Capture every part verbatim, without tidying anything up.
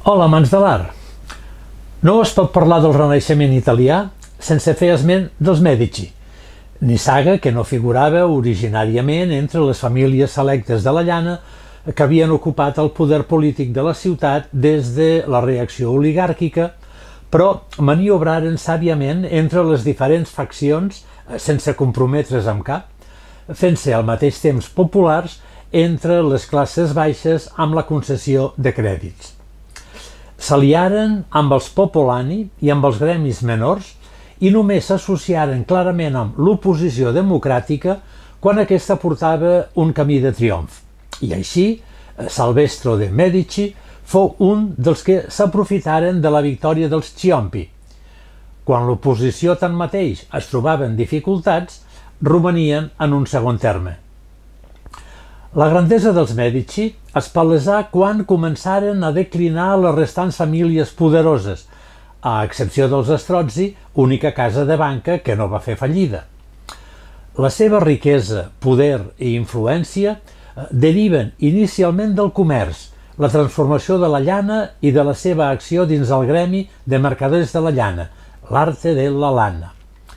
Hola, amants de l'art! No es pot parlar del Renaixement italià sense fer esment dels Mèdici, nissaga que no figurava originàriament entre les famílies selectes de la llana que havien ocupat el poder polític de la ciutat des de la reacció oligàrquica, però maniobraren sàviament entre les diferents faccions sense comprometre's amb cap, fent-se al mateix temps populars entre les classes baixes amb la concessió de crèdits. S'aliaren amb els popolani i amb els gremis menors i només s'associaren clarament amb l'oposició democràtica quan aquesta portava un camí de triomf. I així, Salvestro de Mèdici fou un dels que s'aprofitaren de la victòria dels Ciompi. Quan l'oposició tanmateix es trobava en dificultats, romanien en un segon terme. La grandesa dels Mèdici es palesà quan començaren a declinar les restants famílies poderoses, a excepció dels Strozzi, única casa de banca que no va fer fallida. La seva riquesa, poder i influència deriven inicialment del comerç, la transformació de la llana i de la seva acció dins el gremi de mercaders de la llana, l'arte de la lana.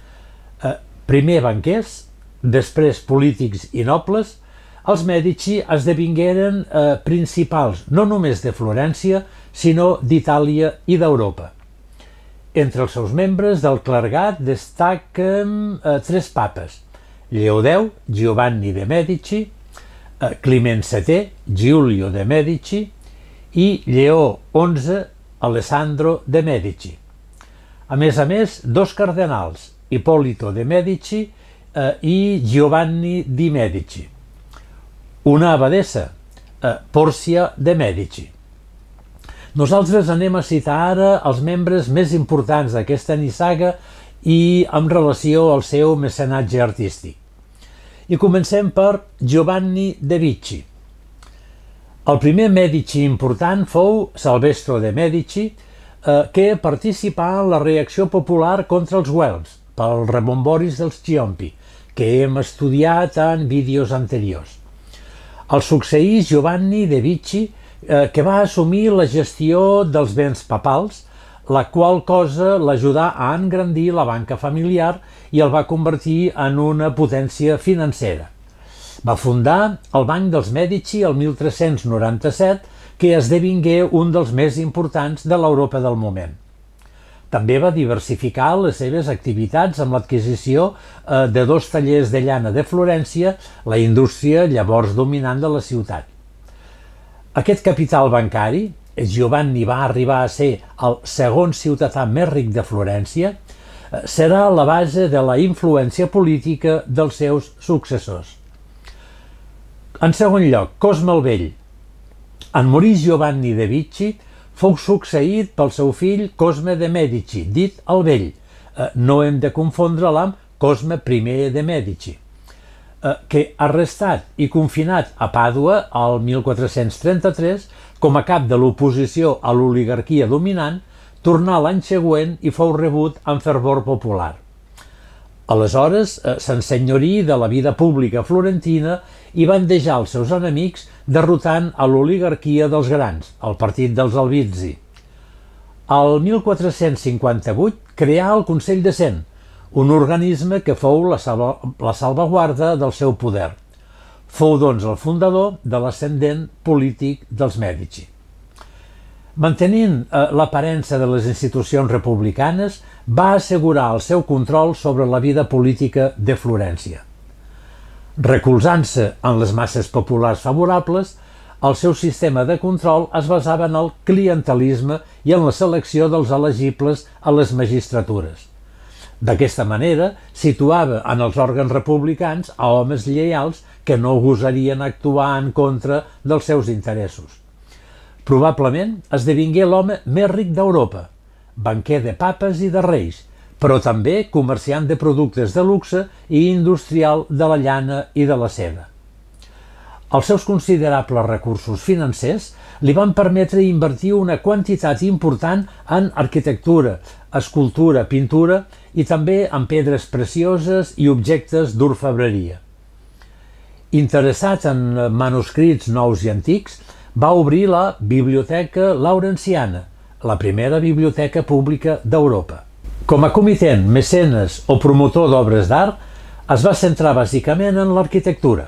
Primer banquers, després polítics i nobles, els Mèdici esdevingueren eh, principals no només de Florència, sinó d'Itàlia i d'Europa. Entre els seus membres del clergat destaquen eh, tres papes: Lleó deu, Giovanni de Mèdici, eh, Climent setè, Giulio de Mèdici i Lleó onze, Alessandro de Mèdici. A més a més, dos cardenals, Ippolito de Mèdici eh, i Giovanni di Mèdici. Una abadessa, eh, Pòrcia de Mèdici. Nosaltres anem a citar ara els membres més importants d'aquesta nissaga i amb relació al seu mecenatge artístic. I comencem per Giovanni de Vici. El primer Mèdici important fou Salvestro de Mèdici, eh, que participà en la reacció popular contra els Güelfs, pels rebomboris dels Ciompi, que hem estudiat en vídeos anteriors. El succeí Giovanni de Vici, eh, que va assumir la gestió dels béns papals, la qual cosa l'ajudà a engrandir la banca familiar i el va convertir en una potència financera. Va fundar el Banc dels Mèdici el mil tres-cents noranta-set, que esdevingué un dels més importants de l'Europa del moment. També va diversificar les seves activitats amb l'adquisició eh, de dos tallers de llana de Florència, la indústria llavors dominant de la ciutat. Aquest capital bancari, Giovanni va arribar a ser el segon ciutadà més ric de Florència, eh, serà la base de la influència política dels seus successors. En segon lloc, Cosme el Vell. En morir Giovanni de Vici, fou succeït pel seu fill Cosme de Mèdici, dit el Vell. Eh, no hem de confondre'l amb Cosme primer de Mèdici, eh, que, arrestat i confinat a Pàdua el mil quatre-cents trenta-tres, com a cap de l'oposició a l'oligarquia dominant, tornà l'any següent i fou rebut amb fervor popular. Aleshores, eh, s'ensenyorí de la vida pública florentina i bandejar els seus enemics derrotant a l'oligarquia dels grans, el partit dels Albizzi. El mil quatre-cents cinquanta-vuit creà el Consell de Cent, un organisme que fou la, salva, la salvaguarda del seu poder. Fou, doncs, el fundador de l'ascendent polític dels Mèdici. Mantenint eh, l'aparença de les institucions republicanes, va assegurar el seu control sobre la vida política de Florència. Recolzant-se en les masses populars favorables, el seu sistema de control es basava en el clientelisme i en la selecció dels elegibles a les magistratures. D'aquesta manera, situava en els òrgans republicans a homes lleials que no gosarien actuar en contra dels seus interessos. Probablement esdevingué l'home més ric d'Europa, banquer de papes i de reis, però també comerciant de productes de luxe i industrial de la llana i de la seda. Els seus considerables recursos financers li van permetre invertir una quantitat important en arquitectura, escultura, pintura i també en pedres precioses i objectes d'orfebreria. Interessat en manuscrits nous i antics, va obrir la Biblioteca Laurenciana, la primera biblioteca pública d'Europa. Com a comitent, mecenes o promotor d'obres d'art, es va centrar bàsicament en l'arquitectura.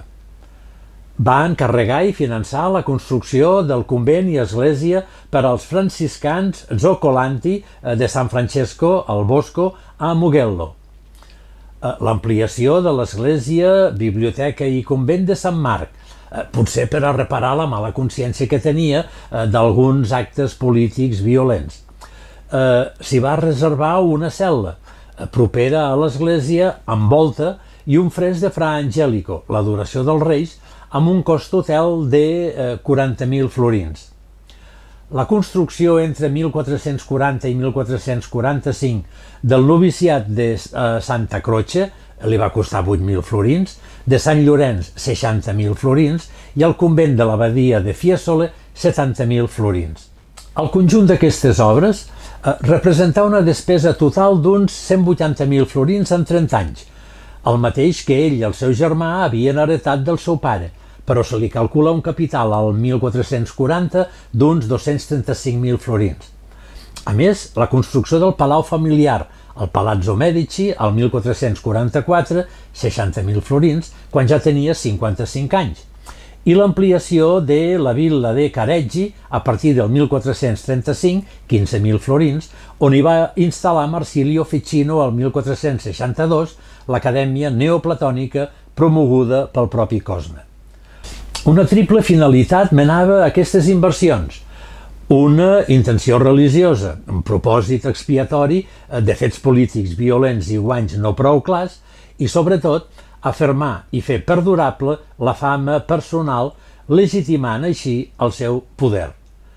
Va encarregar i finançar la construcció del convent i església per als franciscans Zoccolanti de San Francesco al Bosco a Mugello, l'ampliació de l'església, biblioteca i convent de Sant Marc, potser per a reparar la mala consciència que tenia d'alguns actes polítics violents. S'hi va reservar una cel·la propera a l'església amb volta i un fresc de Fra Angelico, l'Adoració dels Reis, amb un cost total de quaranta mil florins. La construcció entre mil quatre-cents quaranta i mil quatre-cents quaranta-cinc del noviciat de Santa Croce li va costar vuit mil florins, de Sant Llorenç seixanta mil florins i el convent de l'abadia de Fiesole setanta mil florins. El conjunt d'aquestes obres representa una despesa total d'uns cent vuitanta mil florins en trenta anys, el mateix que ell i el seu germà havien heretat del seu pare, però se li calcula un capital al mil quatre-cents quaranta d'uns dos-cents trenta-cinc mil florins. A més, la construcció del palau familiar, el Palazzo Medici, al mil quatre-cents quaranta-quatre, seixanta mil florins, quan ja tenia cinquanta-cinc anys, i l'ampliació de la vil·la de Careggi a partir del mil quatre-cents trenta-cinc, quinze mil florins, on hi va instal·lar Marsilio Ficino al mil quatre-cents seixanta-dos, l'acadèmia neoplatònica promoguda pel propi Cosme. Una triple finalitat menava aquestes inversions. Una intenció religiosa, un propòsit expiatori de fets polítics violents i guanys no prou clars, i sobretot afermar i fer perdurable la fama personal, legitimant així el seu poder.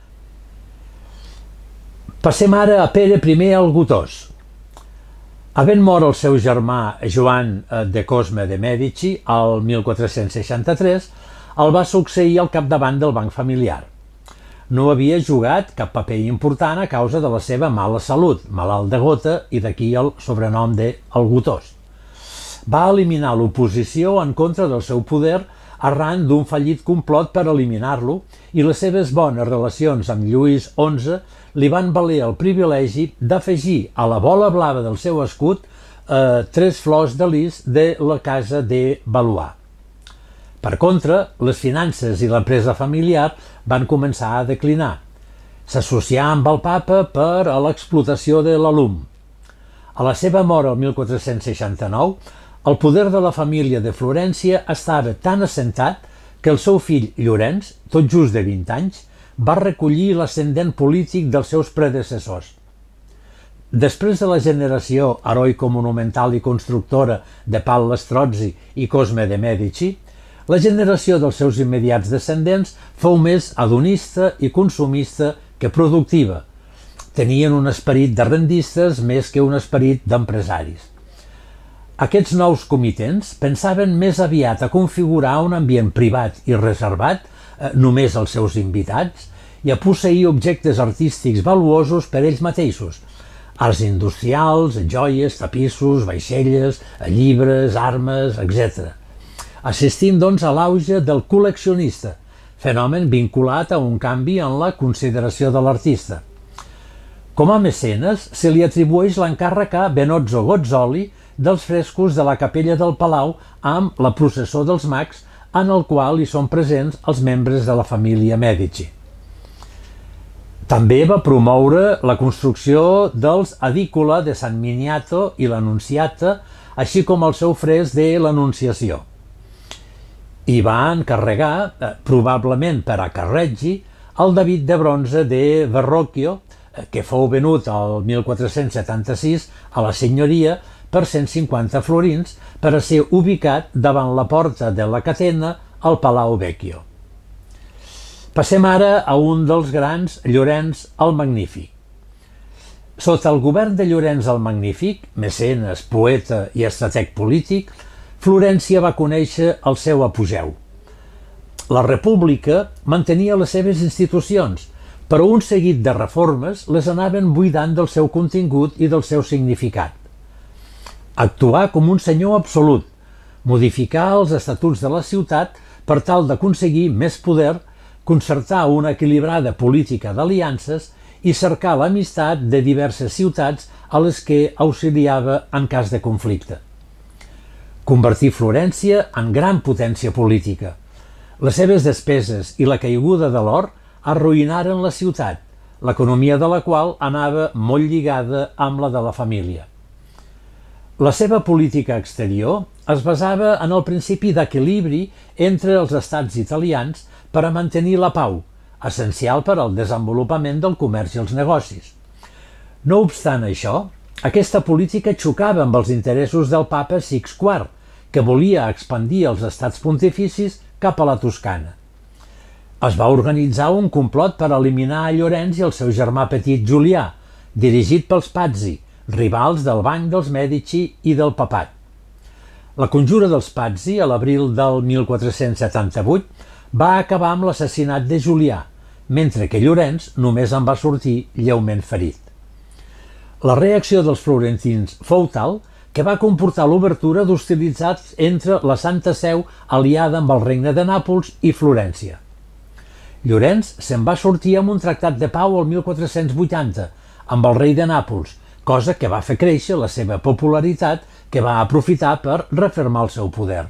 Passem ara a Pere primer el Gotós. Havent mort el seu germà Joan de Cosme de Medici al mil quatre-cents seixanta-tres, el va succeir al capdavant del banc familiar. No havia jugat cap paper important a causa de la seva mala salut, malalt de gota, i d'aquí el sobrenom de el Gotós. Va eliminar l'oposició en contra del seu poder arran d'un fallit complot per eliminar-lo, i les seves bones relacions amb Lluís onze li van valer el privilegi d'afegir a la bola blava del seu escut eh, tres flors de lis de la casa de Valois. Per contra, les finances i l'empresa familiar van començar a declinar. S'associà amb el papa per a l'explotació de l'alum. A la seva mort el mil quatre-cents seixanta-nou, el poder de la família de Florència estava tan assentat que el seu fill Llorenç, tot just de vint anys, va recollir l'ascendent polític dels seus predecessors. Després de la generació heroico-monumental i constructora de Palle Strozzi i Cosme de Medici, la generació dels seus immediats descendents fou més hedonista i consumista que productiva. Tenien un esperit de rendistes més que un esperit d'empresaris. Aquests nous comitents pensaven més aviat a configurar un ambient privat i reservat, eh, només als seus invitats, i a posseir objectes artístics valuosos per ells mateixos, arts industrials, joies, tapissos, vaixelles, llibres, armes, etcètera. Assistim, doncs, a l'auge del col·leccionista, fenomen vinculat a un canvi en la consideració de l'artista. Com a mecenes, se li atribueix l'encàrrec a Benozzo Gozzoli dels frescos de la capella del Palau amb la processó dels mags, en el qual hi són presents els membres de la família Medici. També va promoure la construcció dels Edicola de San Miniato i l'Annunziata, així com el seu fresc de l'Anunciació. I va encarregar, eh, probablement per a Careggi, el David de bronze de Verrocchio, eh, que fou venut al mil quatre-cents setanta-sis a la senyoria per cent cinquanta florins per a ser ubicat davant la porta de la Catena al Palau Vecchio. Passem ara a un dels grans, Llorenç el Magnífic. Sota el govern de Llorenç el Magnífic, mecenes, poeta i estrateg polític, Florència va conèixer el seu apogeu. La República mantenia les seves institucions, però un seguit de reformes les anaven buidant del seu contingut i del seu significat. Actuar com un senyor absolut, modificar els estatuts de la ciutat per tal d'aconseguir més poder, concertar una equilibrada política d'aliances i cercar l'amistat de diverses ciutats a les que auxiliava en cas de conflicte. Convertir Florència en gran potència política. Les seves despeses i la caiguda de l'or arruïnaren la ciutat, l'economia de la qual anava molt lligada amb la de la família. La seva política exterior es basava en el principi d'equilibri entre els estats italians per a mantenir la pau, essencial per al desenvolupament del comerç i els negocis. No obstant això, aquesta política xocava amb els interessos del papa Six quart, que volia expandir els estats pontificis cap a la Toscana. Es va organitzar un complot per eliminar a Llorenç i el seu germà petit Julià, dirigit pels Pazzi, rivals del Banc dels Mèdici i del papat. La conjura dels Pazzi, a l'abril del mil quatre-cents setanta-vuit, va acabar amb l'assassinat de Julià, mentre que Llorenç només en va sortir lleument ferit. La reacció dels florentins fou tal que va comportar l'obertura d'hostilitats entre la Santa Seu aliada amb el regne de Nàpols i Florència. Llorenç se'n va sortir amb un tractat de pau el mil quatre-cents vuitanta amb el rei de Nàpols, cosa que va fer créixer la seva popularitat, que va aprofitar per refermar el seu poder.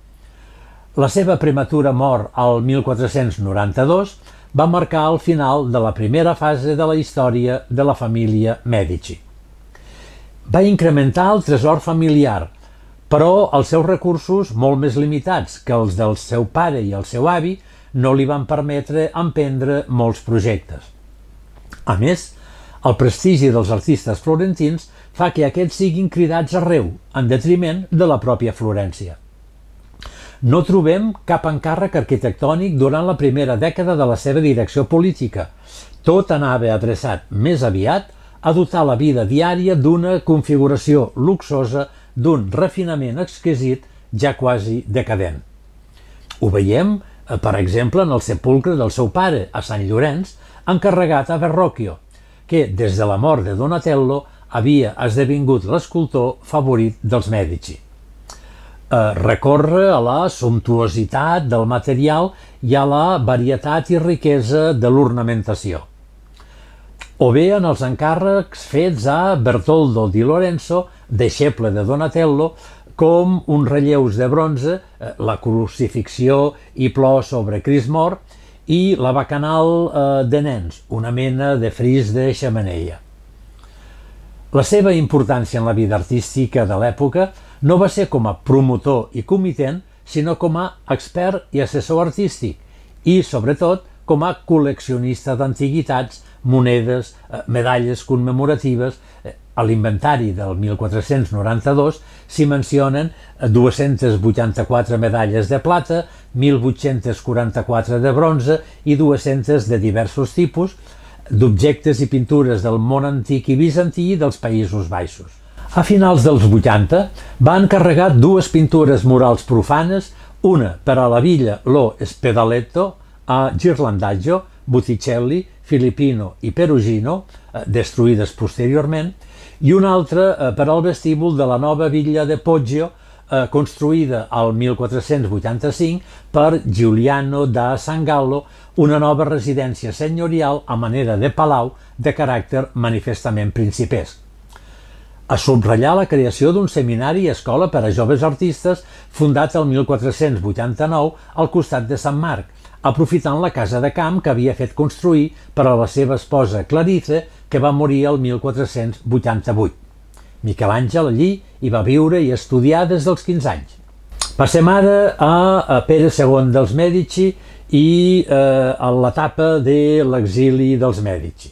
La seva prematura mort al mil quatre-cents noranta-dos va marcar el final de la primera fase de la història de la família Mèdici. Va incrementar el tresor familiar, però els seus recursos, molt més limitats que els del seu pare i el seu avi, no li van permetre emprendre molts projectes. A més, el prestigi dels artistes florentins fa que aquests siguin cridats arreu, en detriment de la pròpia Florència. No trobem cap encàrrec arquitectònic durant la primera dècada de la seva direcció política. Tot anava adreçat més aviat a dotar la vida diària d'una configuració luxosa, d'un refinament exquisit ja quasi decadent. Ho veiem, per exemple, en el sepulcre del seu pare, a Sant Llorenç, encarregat a Verrocchio, que, des de la mort de Donatello, havia esdevingut l'escultor favorit dels Mèdici. Recorre a la sumptuositat del material i a la varietat i riquesa de l'ornamentació. O bé en els encàrrecs fets a Bertoldo di Lorenzo, deixeble de Donatello, com uns relleus de bronze, la crucifixió i plor sobre Crist mort, i la bacanal de nens, una mena de fris de xemeneia. La seva importància en la vida artística de l'època no va ser com a promotor i comitent, sinó com a expert i assessor artístic i, sobretot, com a col·leccionista d'antiguitats, monedes, medalles commemoratives. A l'inventari del mil quatre-cents noranta-dos s'hi mencionen dues-centes vuitanta-quatre medalles de plata, mil vuit-cents quaranta-quatre de bronze i dues-centes de diversos tipus, d'objectes i pintures del món antic i bizantí i dels Països Baixos. A finals dels vuitanta va encarregar dues pintures murals profanes, una per a la villa Lo Spedaletto a Ghirlandaggio, Botticelli, Filippino i Perugino, destruïdes posteriorment, i una altra per al vestíbul de la nova villa de Poggio, construïda al mil quatre-cents vuitanta-cinc per Giuliano da Sangallo, una nova residència senyorial a manera de palau de caràcter manifestament principesc. A subratllar la creació d'un seminari i escola per a joves artistes fundat el mil quatre-cents vuitanta-nou al costat de Sant Marc, aprofitant la casa de camp que havia fet construir per a la seva esposa Clarice, que va morir el mil quatre-cents vuitanta-vuit. Miquel Àngel allí hi va viure i estudiar des dels quinze anys. Passem ara a Pere segon dels Mèdici i a l'etapa de l'exili dels Mèdici.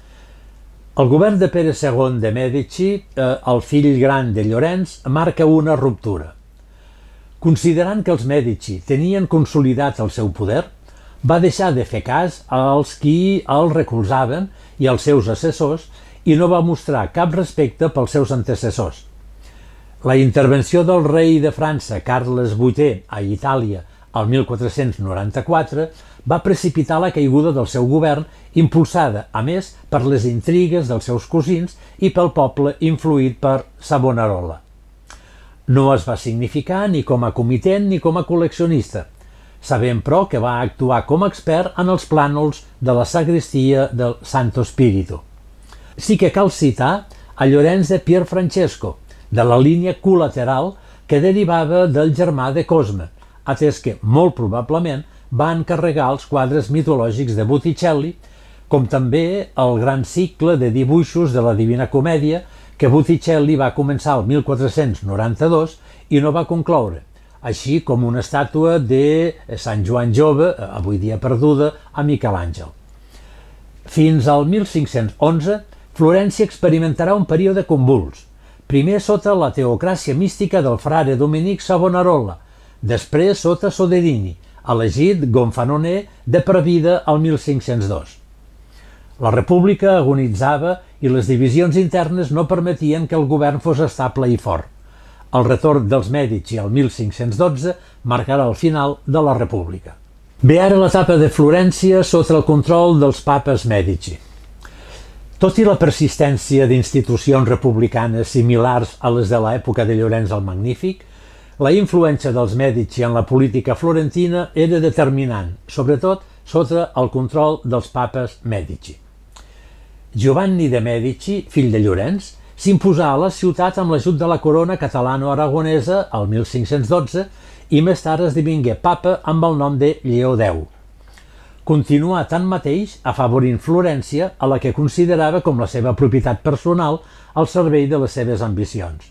El govern de Pere segon de Mèdici, el fill gran de Llorenç, marca una ruptura. Considerant que els Mèdici tenien consolidat el seu poder, va deixar de fer cas als qui el recolzaven i als seus assessors i no va mostrar cap respecte pels seus antecessors. La intervenció del rei de França, Carles vuitè, a Itàlia el mil quatre-cents noranta-quatre va precipitar la caiguda del seu govern, impulsada, a més, per les intrigues dels seus cosins i pel poble influït per Savonarola. No es va significar ni com a comitent ni com a col·leccionista. sabent però que va actuar com a expert en els plànols de la sagristia del Santo Spirito. Sí que cal citar a Llorenç de Pierfrancesco, de la línia col·lateral que derivava del germà de Cosme, atès que, molt probablement, va encarregar els quadres mitològics de Botticelli, com també el gran cicle de dibuixos de la Divina Comèdia que Botticelli va començar el mil quatre-cents noranta-dos i no va concloure, així com una estàtua de Sant Joan Jove, avui dia perduda, a Miquel Àngel. Fins al mil cinc-cents onze, Florència experimentarà un període convuls, primer sota la teocràcia mística del frare dominic Savonarola, després sota Soderini, elegit gonfanoner de per vida al mil cinc-cents dos. La república agonitzava i les divisions internes no permetien que el govern fos estable i fort. El retorn dels Mèdici al mil cinc-cents dotze marcarà el final de la república. Ve ara l'etapa de Florència sota el control dels papes Mèdici. Tot i la persistència d'institucions republicanes similars a les de l'època de Llorenç el Magnífic, la influència dels Mèdici en la política florentina era determinant, sobretot sota el control dels papes Mèdici. Giovanni de Mèdici, fill de Llorenç, s'imposà a la ciutat amb l'ajut de la corona catalano-aragonesa el mil cinc-cents dotze i més tard esdevingué papa amb el nom de Lleó deu. Continuà tanmateix afavorint Florència, a la que considerava com la seva propietat personal al servei de les seves ambicions.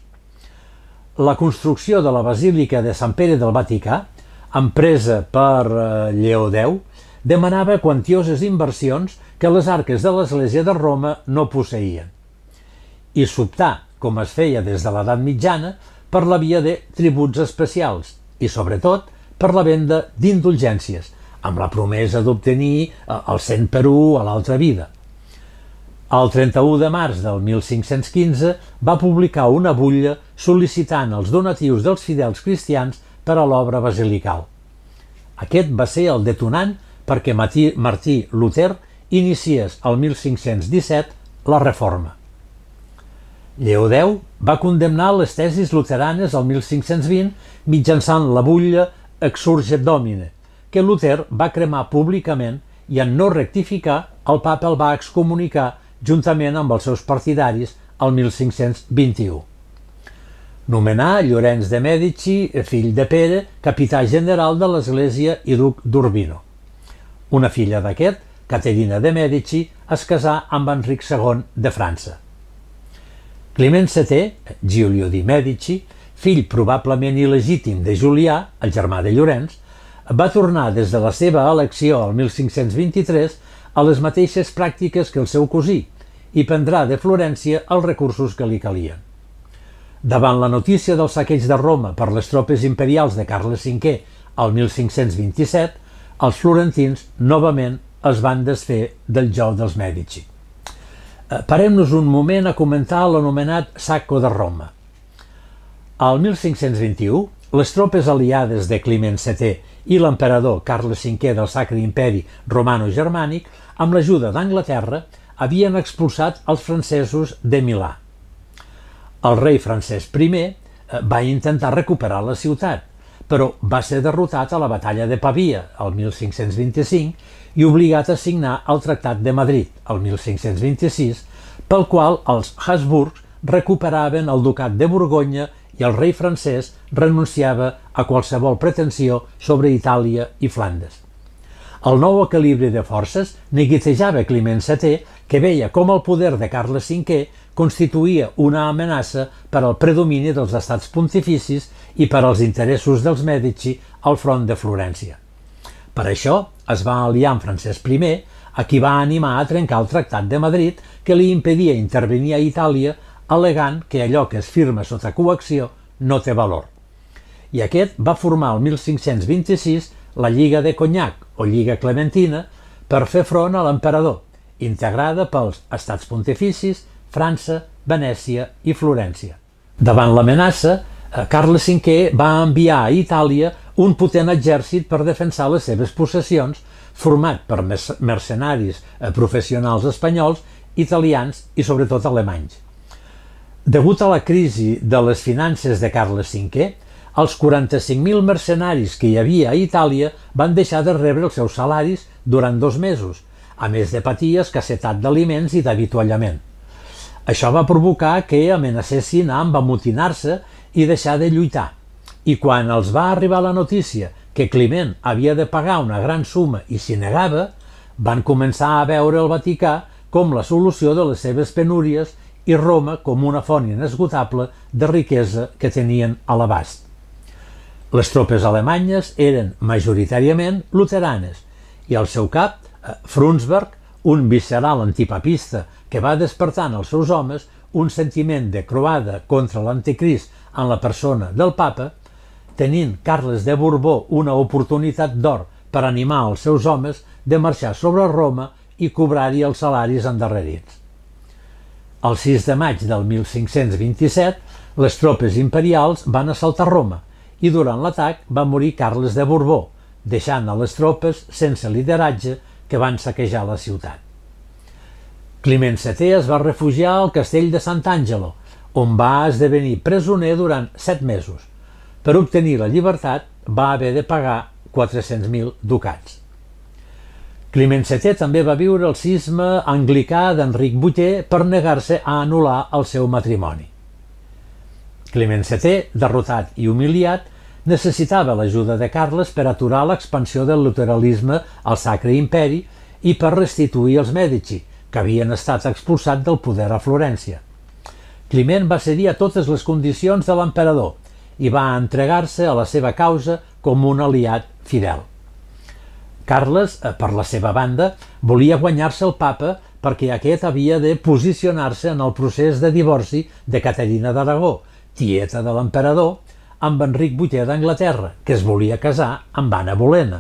La construcció de la Basílica de Sant Pere del Vaticà, empresa per Lleó deu, demanava quantioses inversions que les arques de l'Església de Roma no posseïen. I s'optà, com es feia des de l'edat mitjana, per la via de tributs especials i, sobretot, per la venda d'indulgències, amb la promesa d'obtenir el cent per u a l'altra vida. El trenta-u de març del mil cinc-cents quinze va publicar una butlla sol·licitant els donatius dels fidels cristians per a l'obra basilical. Aquest va ser el detonant perquè Martí Luter iniciés el mil cinc-cents disset la Reforma. Lleó deu va condemnar les tesis luteranes el mil cinc-cents vint mitjançant la butlla Exsurget Domine, que Luter va cremar públicament i en no rectificar el papa el va excomunicar juntament amb els seus partidaris el mil cinc-cents vint-i-u. Nomenà Llorenç de Mèdici, fill de Pere, capità general de l'Església i duc d'Urbino. Una filla d'aquest, Caterina de Mèdici, es casà amb Enric segon de França. Climent setè, Giulio di Mèdici, fill probablement il·legítim de Julià, el germà de Llorenç, va tornar des de la seva elecció el mil cinc-cents vint-i-tres a les mateixes pràctiques que el seu cosí i prendrà de Florència els recursos que li calien. Davant la notícia del saqueig de Roma per les tropes imperials de Carles cinquè el mil cinc-cents vint-i-set, els florentins novament es van desfer del jou dels Mèdici. Parem-nos un moment a comentar l'anomenat Sacco de Roma. Al mil cinc-cents vint-i-u, les tropes aliades de Climent setè i l'emperador Carles cinquè del Sacre Imperi Romano-Germànic, amb l'ajuda d'Anglaterra, havien expulsat els francesos de Milà. El rei Francesc primer va intentar recuperar la ciutat, però va ser derrotat a la batalla de Pavia, el mil cinc-cents vint-i-cinc, i obligat a signar el Tractat de Madrid, el mil cinc-cents vint-i-sis, pel qual els Habsburgs recuperaven el ducat de Borgonya i el rei francès renunciava a qualsevol pretensió sobre Itàlia i Flandes. El nou equilibri de forces neguitejava Climent setè, que veia com el poder de Carles cinquè constituïa una amenaça per al predomini dels estats pontificis i per als interessos dels Mèdici al front de Florència. Per això es va aliar amb Francesc primer, a qui va animar a trencar el Tractat de Madrid que li impedia intervenir a Itàlia, al·legant que allò que es firma sota coacció no té valor. I aquest va formar el mil cinc-cents vint-i-sis la Lliga de Cognac, o Lliga Clementina, per fer front a l'emperador, integrada pels estats pontificis, França, Venècia i Florència. Davant l'amenaça, Carles cinquè va enviar a Itàlia un potent exèrcit per defensar les seves possessions, format per mercenaris professionals espanyols, italians i sobretot alemanys. Degut a la crisi de les finances de Carles cinquè, Els quaranta-cinc mil mercenaris que hi havia a Itàlia van deixar de rebre els seus salaris durant dos mesos, a més de patir escassetat d'aliments i d'avituallament. Això va provocar que amenacessin amb amotinar-se i deixar de lluitar, i quan els va arribar la notícia que Climent havia de pagar una gran suma i s'hi negava, van començar a veure el Vaticà com la solució de les seves penúries i Roma com una font inesgotable de riquesa que tenien a l'abast. Les tropes alemanyes eren majoritàriament luteranes i al seu cap, Frundsberg, un visceral antipapista que va despertar en els seus homes un sentiment de croada contra l'anticrist en la persona del papa, tenint Carles de Borbó una oportunitat d'or per animar els seus homes de marxar sobre Roma i cobrar-hi els salaris endarrerits. El sis de maig del mil cinc-cents vint-i-set, les tropes imperials van assaltar Roma i durant l'atac va morir Carles de Borbó, deixant a les tropes sense lideratge que van saquejar la ciutat. Climent setè es va refugiar al castell de Sant'Angelo, on va esdevenir presoner durant set mesos. Per obtenir la llibertat va haver de pagar quatre-cents mil ducats. Climent setè també va viure el cisma anglicà d'Enric vuitè per negar-se a anul·lar el seu matrimoni. Climent setè, derrotat i humiliat, necessitava l'ajuda de Carles per aturar l'expansió del luteranisme al Sacre Imperi i per restituir els Mèdici, que havien estat expulsats del poder a Florència. Climent va cedir a totes les condicions de l'emperador i va entregar-se a la seva causa com un aliat fidel. Carles, per la seva banda, volia guanyar-se el papa perquè aquest havia de posicionar-se en el procés de divorci de Caterina d'Aragó, tieta de l'emperador, amb Enric vuitè d'Anglaterra, que es volia casar amb Anna Bolena.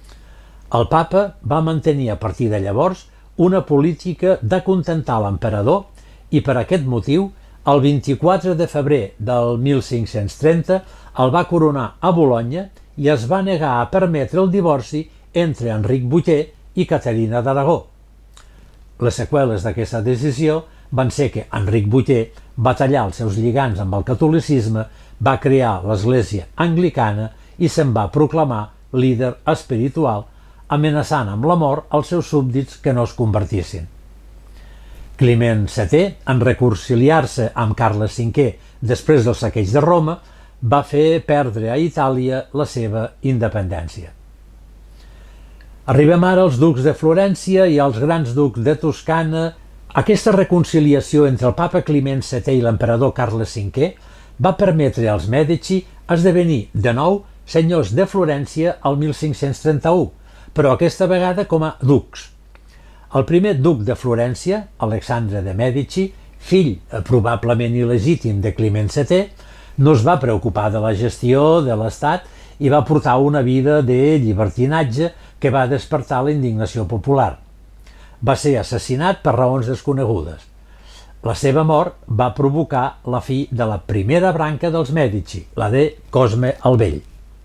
El papa va mantenir a partir de llavors una política d'acontentar l'emperador i per aquest motiu, el vint-i-quatre de febrer del mil cinc-cents trenta, el va coronar a Bolonya i es va negar a permetre el divorci entre Enric vuitè i Caterina d'Aragó. Les seqüeles d'aquesta decisió van ser que Enric vuitè va tallar els seus lligams amb el catolicisme, va crear l'església anglicana i se'n va proclamar líder espiritual, amenaçant amb la mort els seus súbdits que no es convertissin. Climent setè, en reconciliar-se amb Carles cinquè després del saqueig de Roma, va fer perdre a Itàlia la seva independència. Arribem ara als ducs de Florència i als grans ducs de Toscana. Aquesta reconciliació entre el papa Climent setè i l'emperador Carles cinquè va permetre als Mèdici esdevenir de nou senyors de Florència el mil cinc-cents trenta-u, però aquesta vegada com a ducs. El primer duc de Florència, Alexandre de Mèdici, fill probablement il·legítim de Climent setè, no es va preocupar de la gestió de l'Estat i va portar una vida de llibertinatge que va despertar la indignació popular. Va ser assassinat per raons desconegudes. La seva mort va provocar la fi de la primera branca dels Mèdici, la de Cosme el Vell.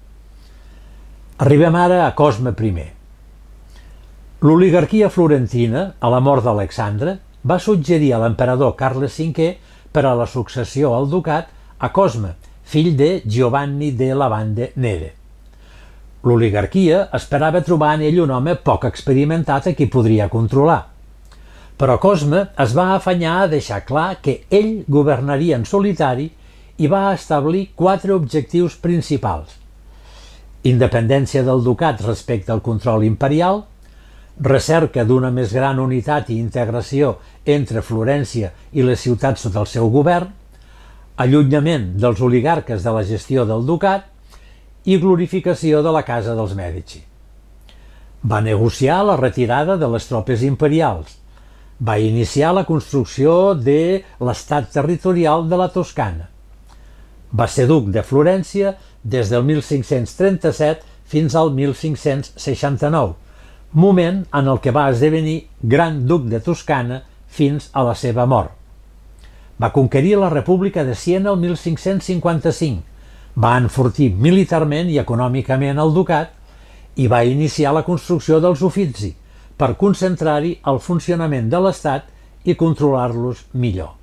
Arribem ara a Cosme primer. L'oligarquia florentina, a la mort d'Alexandre, va suggerir a l'emperador Carles cinquè per a la successió al ducat a Cosme, fill de Giovanni de Lavande Nere. L'oligarquia esperava trobar en ell un home poc experimentat a qui podria controlar. Però Cosme es va afanyar a deixar clar que ell governaria en solitari i va establir quatre objectius principals: independència del ducat respecte al control imperial, recerca d'una més gran unitat i integració entre Florència i les ciutats sota el seu govern, allunyament dels oligarques de la gestió del ducat i glorificació de la casa dels Mèdici. Va negociar la retirada de les tropes imperials. Va iniciar la construcció de l'estat territorial de la Toscana. Va ser duc de Florència des del mil cinc-cents trenta-set fins al mil cinc-cents seixanta-nou, moment en el que va esdevenir gran duc de Toscana fins a la seva mort. Va conquerir la República de Siena el mil cinc-cents cinquanta-cinc, va enfortir militarment i econòmicament el ducat i va iniciar la construcció dels Uffizi per concentrar-hi el funcionament de l'Estat i controlar-los millor.